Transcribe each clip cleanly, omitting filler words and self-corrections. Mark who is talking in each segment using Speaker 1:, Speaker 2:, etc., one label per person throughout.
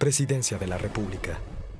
Speaker 1: Presidencia de la República.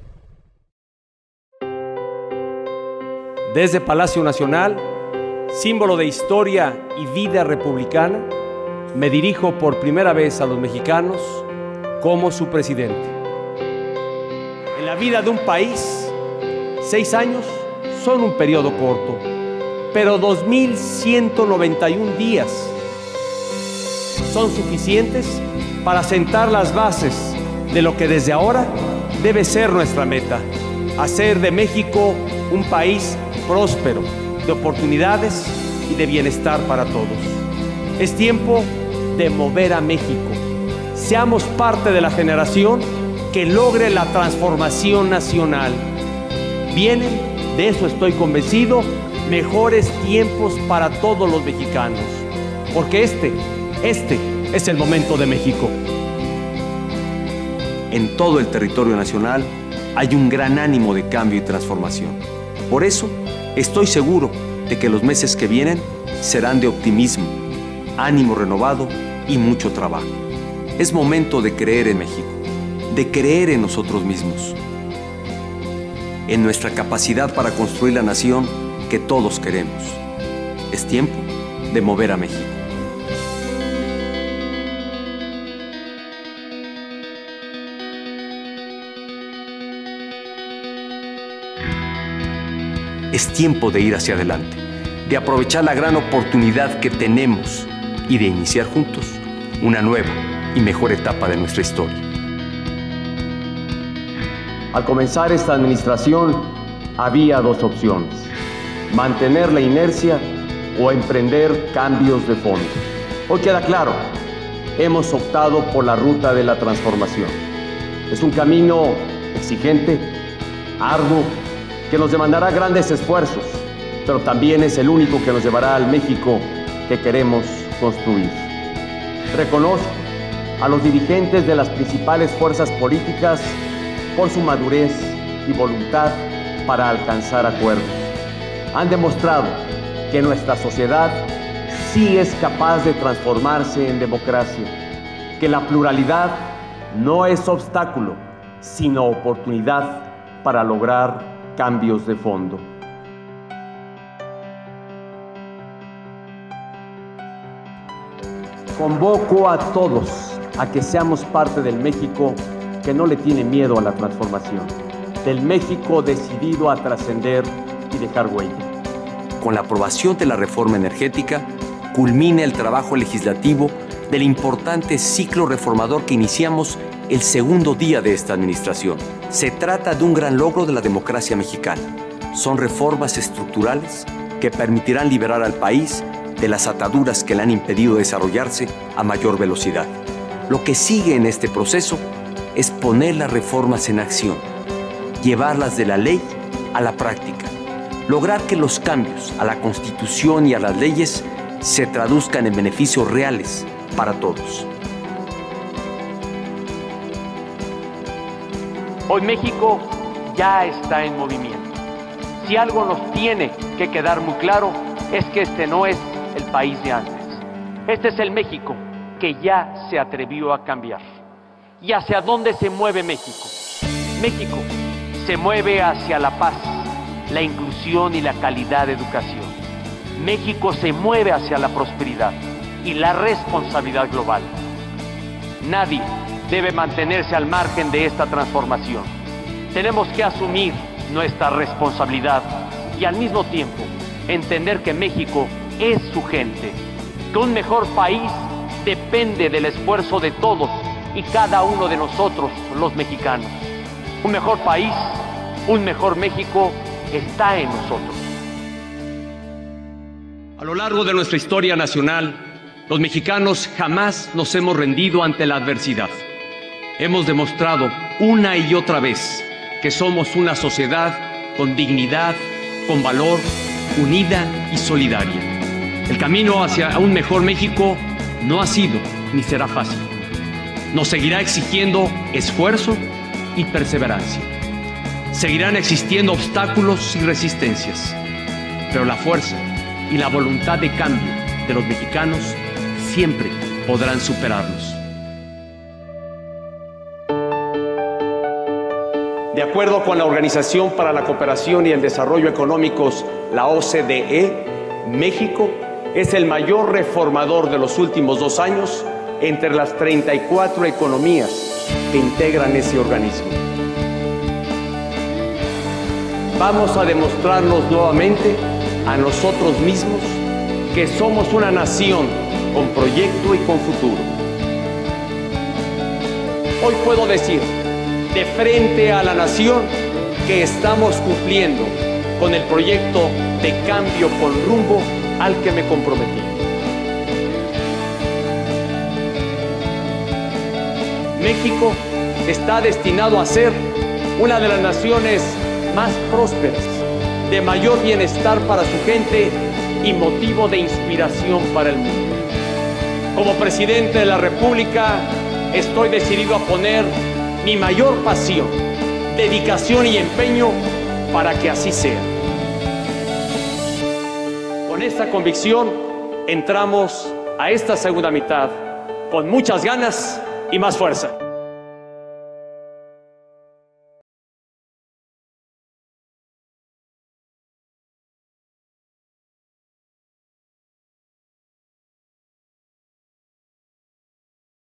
Speaker 2: Desde Palacio Nacional, símbolo de historia y vida republicana, me dirijo por primera vez a los mexicanos como su presidente. En la vida de un país, 6 años son un periodo corto, pero 2.191 días son suficientes para sentar las bases de lo que desde ahora debe ser nuestra meta: hacer de México un país próspero, de oportunidades y de bienestar para todos. Es tiempo de mover a México. Seamos parte de la generación que logre la transformación nacional. Vienen, de eso estoy convencido, mejores tiempos para todos los mexicanos, porque este es el momento de México.
Speaker 3: En todo el territorio nacional hay un gran ánimo de cambio y transformación. Por eso, estoy seguro de que los meses que vienen serán de optimismo, ánimo renovado y mucho trabajo. Es momento de creer en México, de creer en nosotros mismos, en nuestra capacidad para construir la nación que todos queremos. Es tiempo de mover a México. Es tiempo de ir hacia adelante, de aprovechar la gran oportunidad que tenemos y de iniciar juntos una nueva y mejor etapa de nuestra historia.
Speaker 2: Al comenzar esta administración, había 2 opciones: mantener la inercia o emprender cambios de fondo. Hoy queda claro, hemos optado por la ruta de la transformación. Es un camino exigente, arduo, que nos demandará grandes esfuerzos, pero también es el único que nos llevará al México que queremos construir. Reconozco a los dirigentes de las principales fuerzas políticas por su madurez y voluntad para alcanzar acuerdos. Han demostrado que nuestra sociedad sí es capaz de transformarse en democracia, que la pluralidad no es obstáculo, sino oportunidad para lograr cambios de fondo. Convoco a todos a que seamos parte del México que no le tiene miedo a la transformación, del México decidido a trascender y dejar huella.
Speaker 3: Con la aprobación de la reforma energética, culmina el trabajo legislativo del importante ciclo reformador que iniciamos el segundo día de esta administración. Se trata de un gran logro de la democracia mexicana. Son reformas estructurales que permitirán liberar al país de las ataduras que le han impedido desarrollarse a mayor velocidad. Lo que sigue en este proceso es poner las reformas en acción, llevarlas de la ley a la práctica, lograr que los cambios a la Constitución y a las leyes se traduzcan en beneficios reales para todos.
Speaker 2: Hoy México ya está en movimiento. Si algo nos tiene que quedar muy claro es que este no es el país de antes. Este es el México que ya se atrevió a cambiar. ¿Y hacia dónde se mueve México? México se mueve hacia la paz, la inclusión y la calidad de educación. México se mueve hacia la prosperidad y la responsabilidad global. Nadie debe mantenerse al margen de esta transformación. Tenemos que asumir nuestra responsabilidad y al mismo tiempo entender que México es su gente, que un mejor país depende del esfuerzo de todos y cada uno de nosotros, los mexicanos. Un mejor país, un mejor México está en nosotros. A lo largo de nuestra historia nacional, los mexicanos jamás nos hemos rendido ante la adversidad. Hemos demostrado una y otra vez que somos una sociedad con dignidad, con valor, unida y solidaria. El camino hacia un mejor México no ha sido ni será fácil. Nos seguirá exigiendo esfuerzo y perseverancia. Seguirán existiendo obstáculos y resistencias, pero la fuerza y la voluntad de cambio de los mexicanos siempre podrán superarlos. De acuerdo con la Organización para la Cooperación y el Desarrollo Económicos, la OCDE, México es el mayor reformador de los últimos 2 años entre las 34 economías que integran ese organismo. Vamos a demostrarnos nuevamente a nosotros mismos que somos una nación con proyecto y con futuro. Hoy puedo decir, de frente a la nación, que estamos cumpliendo con el proyecto de cambio con rumbo al que me comprometí. México está destinado a ser una de las naciones más prósperas, de mayor bienestar para su gente y motivo de inspiración para el mundo. Como presidente de la República, estoy decidido a poner mi mayor pasión, dedicación y empeño para que así sea. Con esta convicción, entramos a esta segunda mitad con muchas ganas y más fuerza.